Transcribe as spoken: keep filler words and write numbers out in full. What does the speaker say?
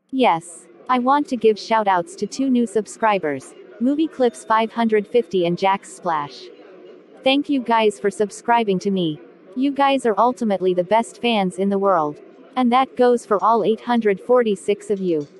Yes. I want to give shoutouts to two new subscribers. Movie Clips five hundred fifty and Jack's Splash. Thank you guys for subscribing to me. You guys are ultimately the best fans in the world. And that goes for all eight hundred forty-six of you.